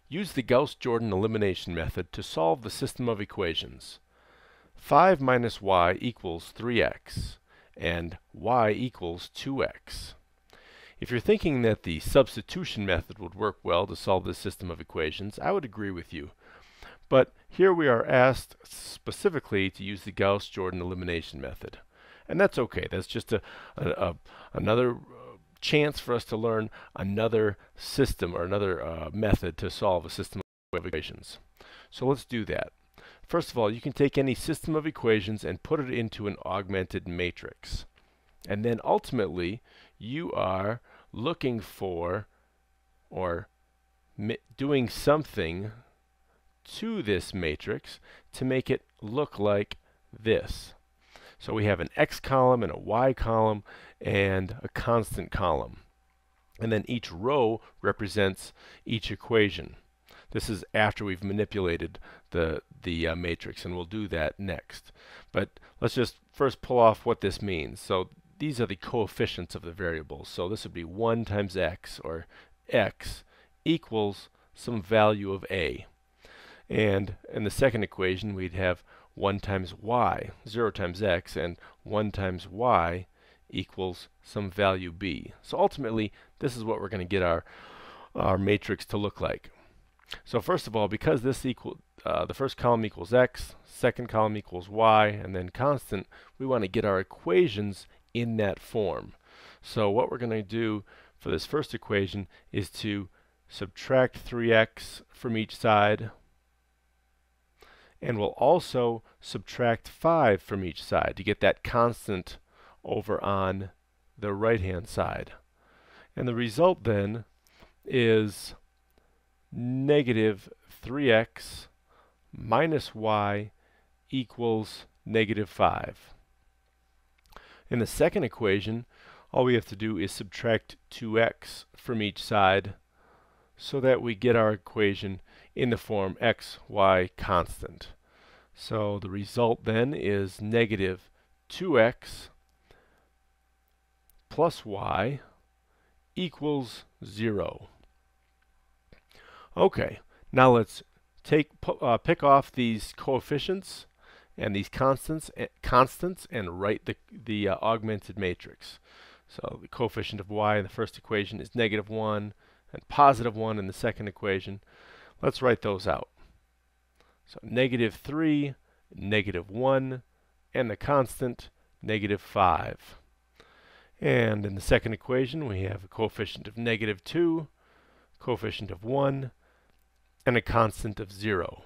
Use the Gauss-Jordan elimination method to solve the system of equations. 5 minus y equals 3x, and y equals 2x. If you're thinking that the substitution method would work well to solve this system of equations, I would agree with you. But here we are asked specifically to use the Gauss-Jordan elimination method. And that's okay. That's just another chance for us to learn another system or another method to solve a system of equations. So let's do that. First of all, you can take any system of equations and put it into an augmented matrix. And then ultimately, you are looking for or doing something to this matrix to make it look like this. So we have an x column and a y column and a constant column. And then each row represents each equation. This is after we've manipulated the matrix, and we'll do that next. But let's just first pull off what this means. So these are the coefficients of the variables. So this would be 1 times x, or x equals some value of a. And in the second equation, we'd have 1 times y, 0 times x, and 1 times y equals some value b. So ultimately, this is what we're going to get our matrix to look like. So first of all, because this the first column equals x, second column equals y, and then constant, we want to get our equations in that form. So what we're going to do for this first equation is to subtract 3x from each side, and we'll also subtract 5 from each side to get that constant over on the right-hand side. And the result then is negative 3x minus y equals negative 5. In the second equation, all we have to do is subtract 2x from each side so that we get our equation in the form x, y constant. So the result then is negative 2x plus y equals 0. Okay, now let's pick off these coefficients and these constants and write the augmented matrix. So the coefficient of y in the first equation is negative 1 and positive 1 in the second equation. Let's write those out. So negative 3, negative 1, and the constant negative 5. And in the second equation, we have a coefficient of negative 2, coefficient of 1, and a constant of 0.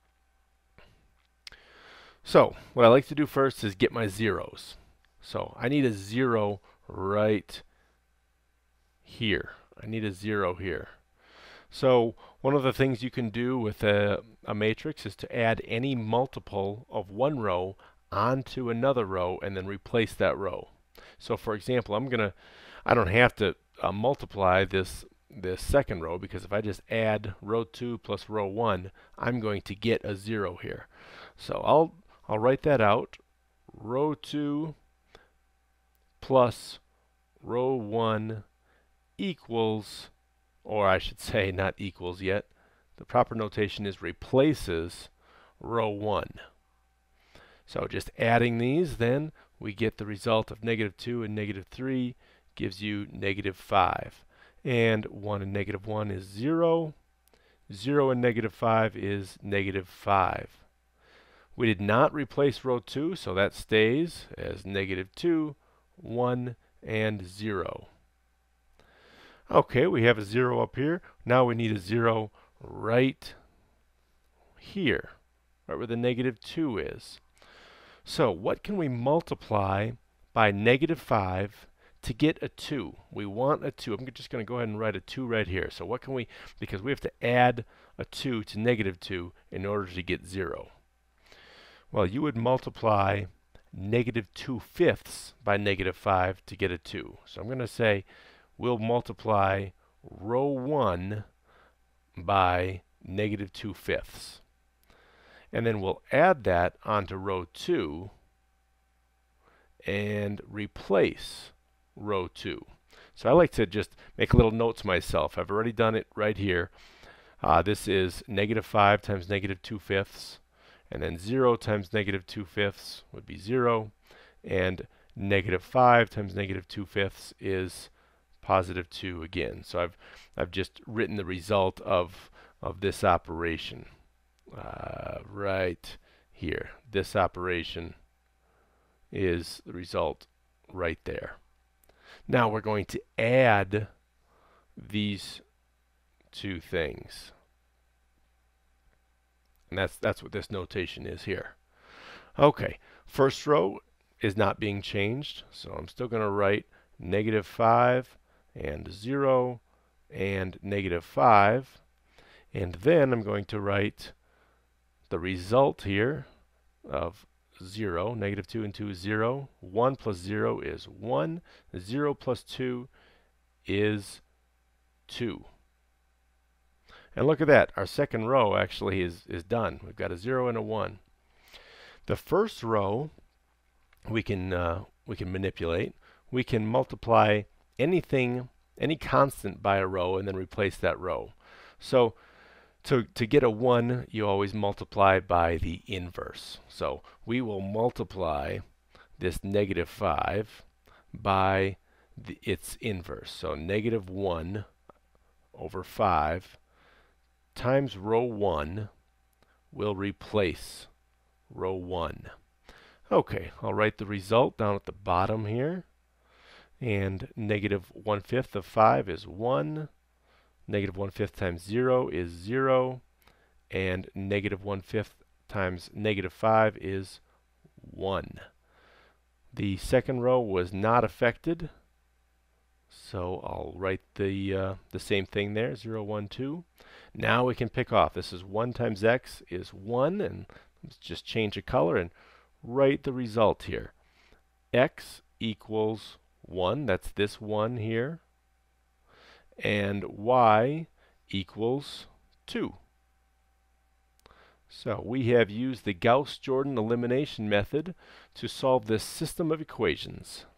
So what I like to do first is get my zeros. So I need a 0 right here. I need a 0 here. So one of the things you can do with a matrix is to add any multiple of one row onto another row and then replace that row. So for example, I don't have to multiply this second row, because if I just add row 2 plus row 1, I'm going to get a 0 here. So I'll write that out. Row 2 plus row 1 equals, or I should say not equals yet, the proper notation is replaces row 1. So just adding these, then we get the result of negative 2 and negative 3 gives you negative 5. And 1 and negative 1 is 0. 0 and negative 5 is negative 5. We did not replace row 2, so that stays as negative 2, 1, and 0. Okay, we have a 0 up here. Now we need a 0 right here, right where the negative 2 is. So what can we multiply by negative 5 to get a 2? We want a 2. I'm just going to go ahead and write a 2 right here. So what can we, because we have to add a 2 to negative 2 in order to get 0. Well, you would multiply negative 2/5 by negative 5 to get a 2. So I'm going to say we'll multiply row 1 by negative 2/5. And then we'll add that onto row 2 and replace row 2. So I like to just make little notes myself. I've already done it right here. This is negative 5 times negative 2/5, and then 0 times negative 2/5 would be 0, and negative 5 times negative 2/5 is positive 2 again. So I've just written the result of this operation right here. This operation is the result right there. Now we're going to add these two things. And that's what this notation is here. Okay, first row is not being changed, so I'm still going to write negative 5 and 0 and negative 5. And then I'm going to write the result here of 0. Negative 2 and 2 is 0. 1 plus 0 is 1. 0 plus 2 is 2. And look at that. Our second row actually is done. We've got a 0 and a 1. The first row we can manipulate. We can multiply anything, any constant by a row, and then replace that row. So to get a 1, you always multiply by the inverse. So we will multiply this negative 5 by its inverse. So negative 1 over 5 times row 1 will replace row 1. Okay, I'll write the result down at the bottom here. And negative 1/5 of 5 is 1. Negative 1/5 times 0 is 0. And negative 1/5 times negative 5 is 1. The second row was not affected, so I'll write the same thing there, 0, 1, 2. Now we can pick off. This is 1 times x is 1, and let's just change the color and write the result here. X equals 1, that's this 1 here, and y equals 2. So we have used the Gauss-Jordan elimination method to solve this system of equations.